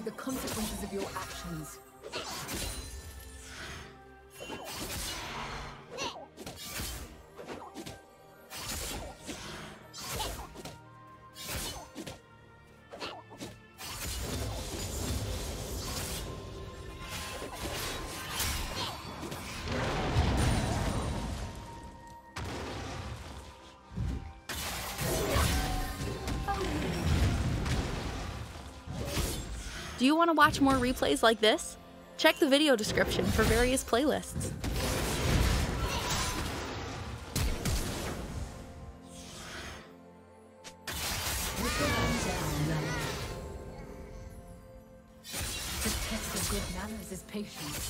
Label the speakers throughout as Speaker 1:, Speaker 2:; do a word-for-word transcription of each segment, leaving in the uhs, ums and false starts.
Speaker 1: the consequences of your actions.
Speaker 2: Do you want to watch more replays like this? Check the video description for various playlists.
Speaker 1: The test of good manners is patience.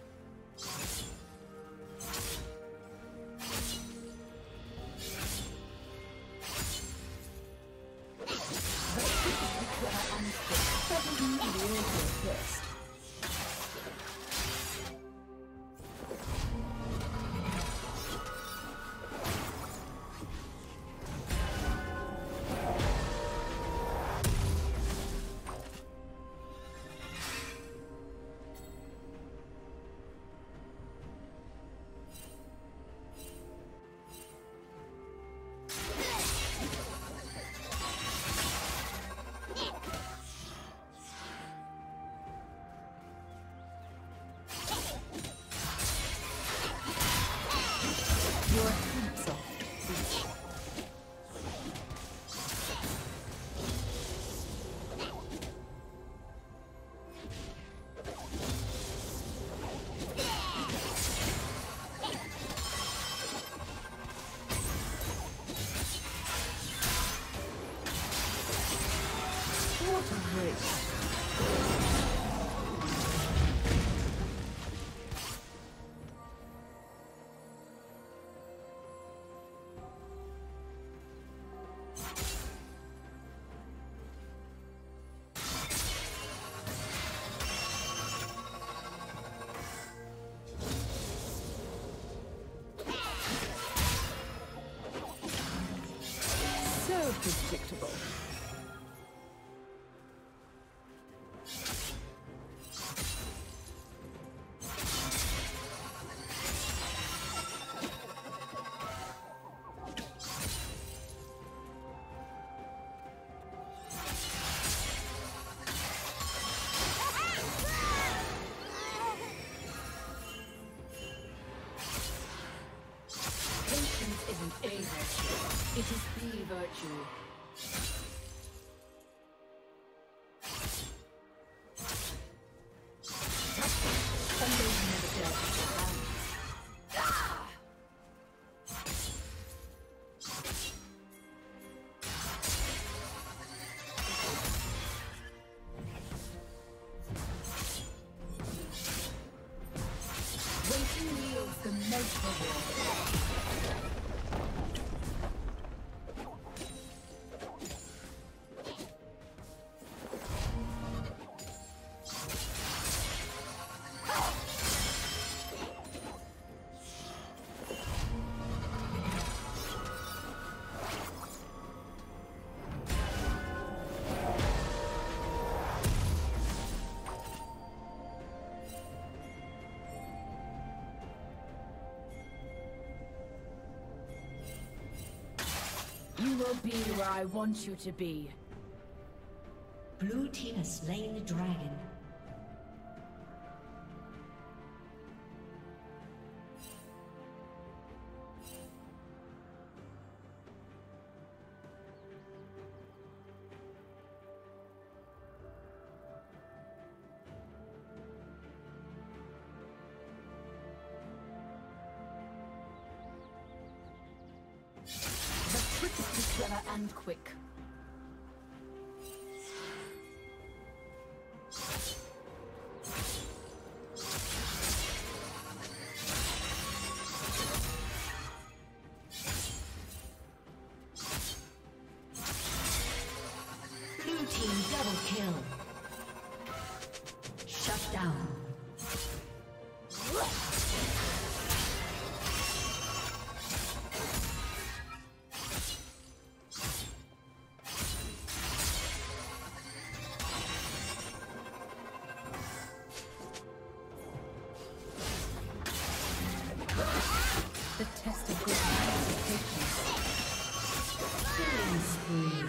Speaker 1: Predictable. Patience isn't a virtue, it is the virtue. Waiting yields the most reward. You will be where I want you to be.
Speaker 3: Blue team has slain the dragon.
Speaker 1: The trick is to be clever and quick.
Speaker 3: Blue team double kill. Shut down.
Speaker 1: The test of good patience.
Speaker 3: Killing spree.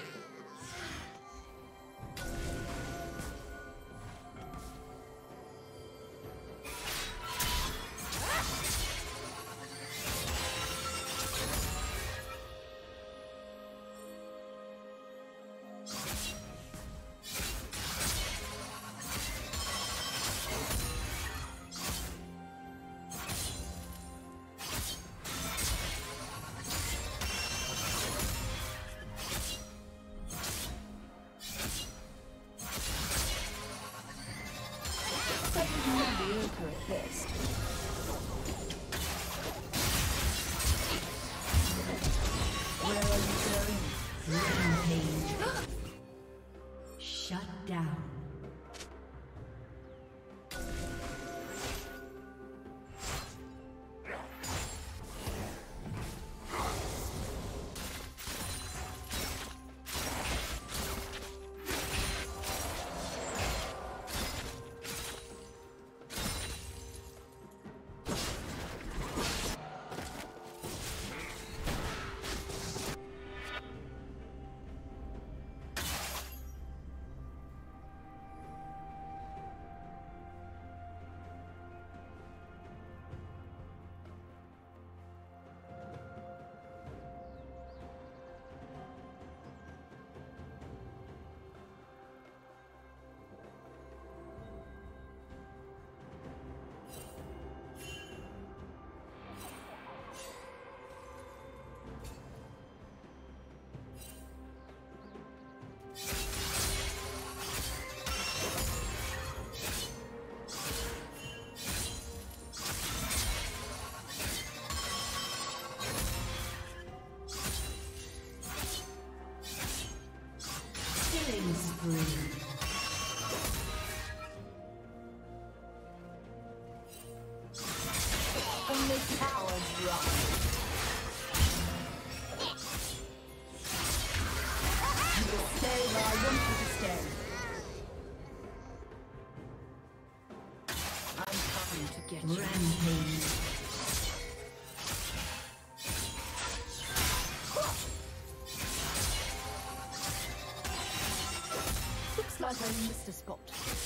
Speaker 3: Shut down.
Speaker 1: Only cowards run. You will stay where I want you to stay. I'm coming to get you.
Speaker 3: Rampage.
Speaker 1: Looks like I missed a spot.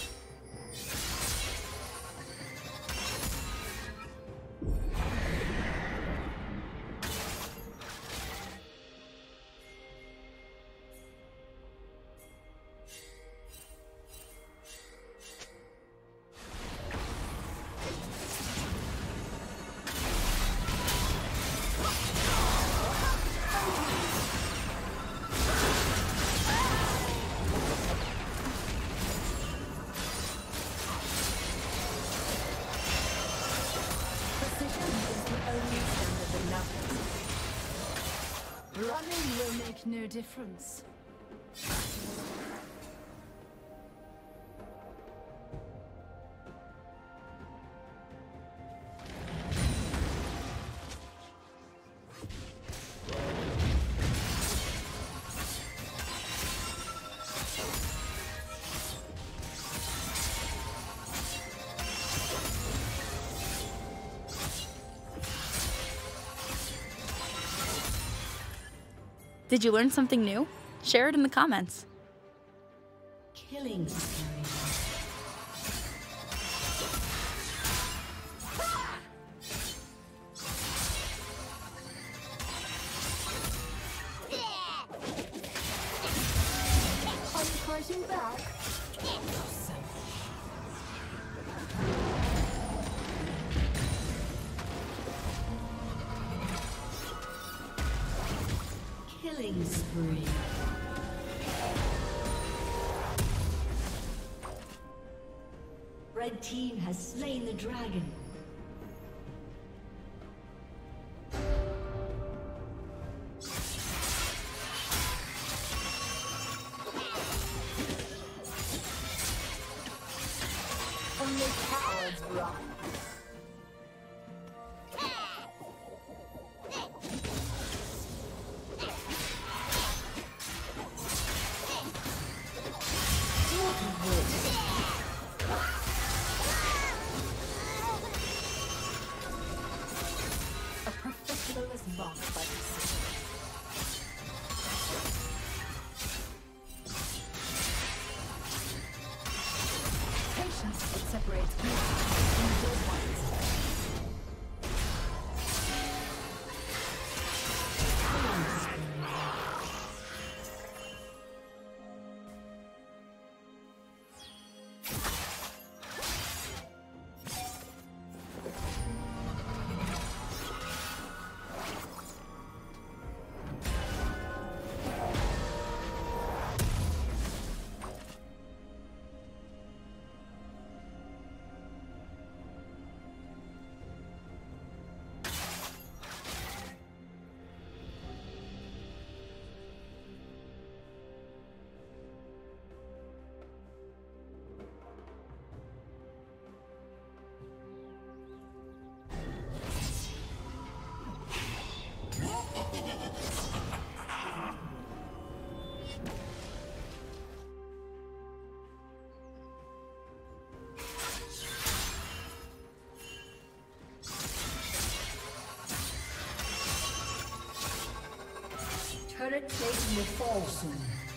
Speaker 1: Running will make no difference.
Speaker 2: Did you learn something new? Share it in the comments.
Speaker 3: Killing spree.
Speaker 1: Are you fighting back?
Speaker 3: Killing spree. Red team has slain the dragon.
Speaker 1: Only cowards run. marked by precision. Patience that separates beauty from good ones.
Speaker 3: Turret plating will fall soon.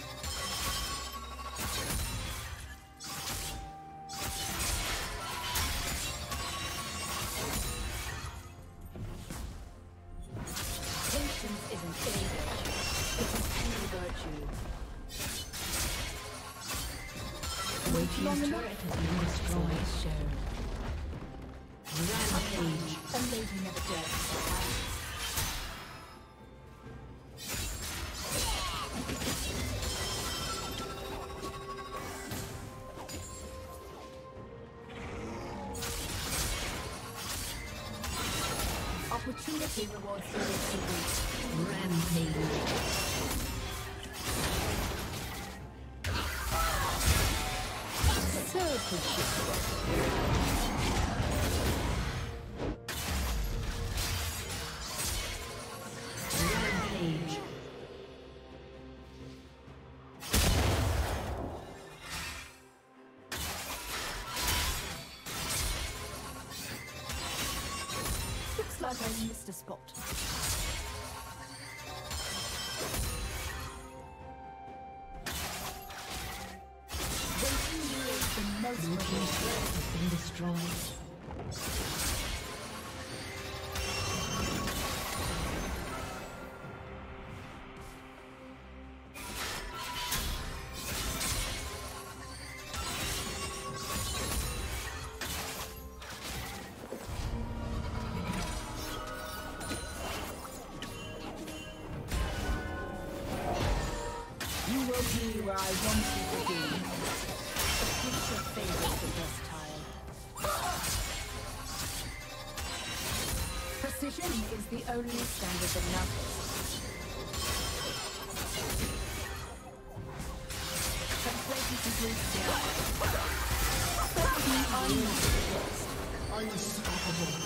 Speaker 1: Patience isn't age, it's a true virtue.
Speaker 3: Waiting's turret has been destroyed. Rampage.
Speaker 1: A lady never dares. Opportunity rewards the victory.
Speaker 3: Rampage.
Speaker 1: So appreciative.
Speaker 3: Rampage.
Speaker 1: Looks like I missed a spot. Waiting you is the most
Speaker 3: Waiting's turret has been destroyed.
Speaker 1: You will be where I want you to be. The future favors the versatile. Precision is the only standard that matters. Complacency breeds down.
Speaker 3: Unstoppable.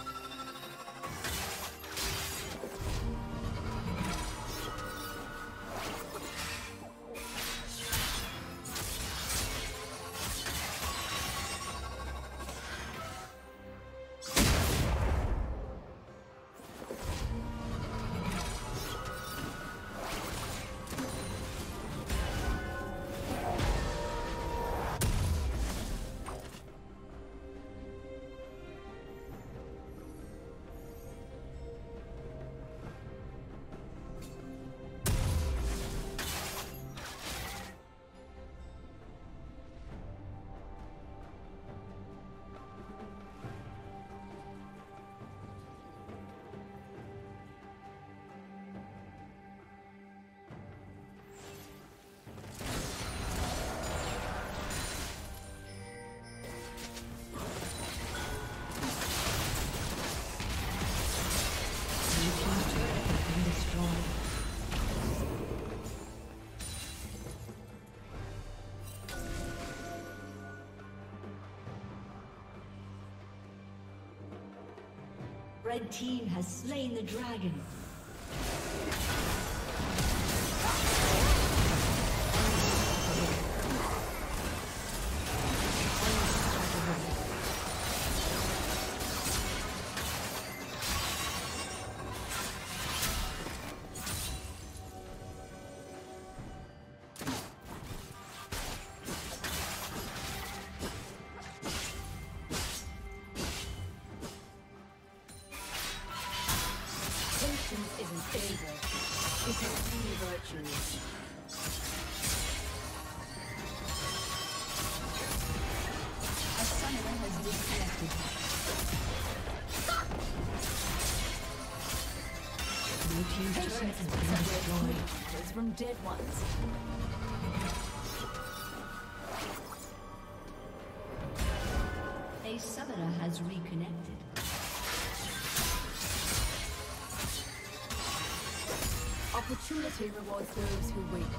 Speaker 3: Red team has slain the dragon. team's turret has been destroyed.
Speaker 1: From dead ones.
Speaker 3: A summoner has reconnected.
Speaker 1: Opportunity rewards those who wait.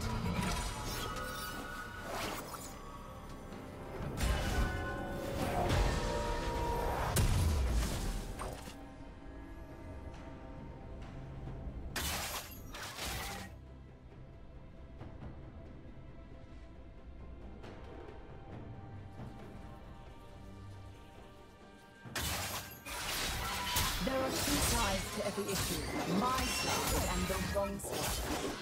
Speaker 1: There are two sides to every issue, my side and the wrong side.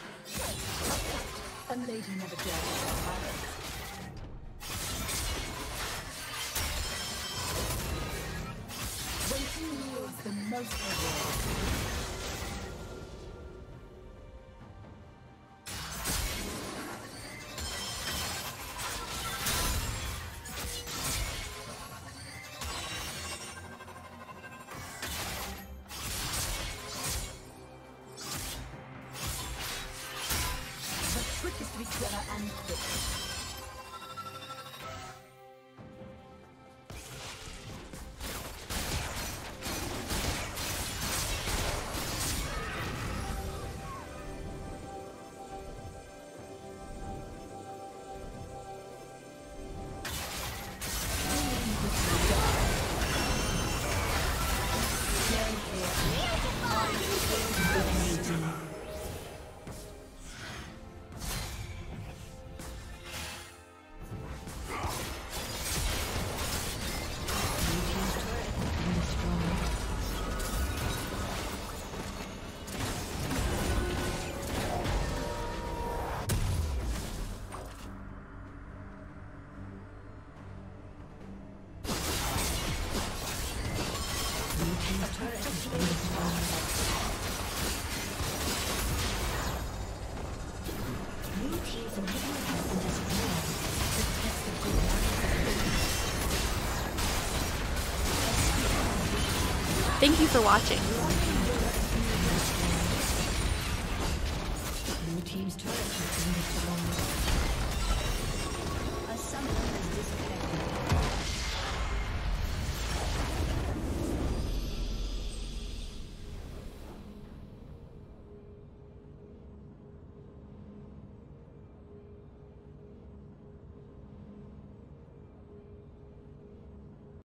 Speaker 1: A lady never dared to tell violence. Waiting yields the most reward. And quick.
Speaker 2: Thank you for watching.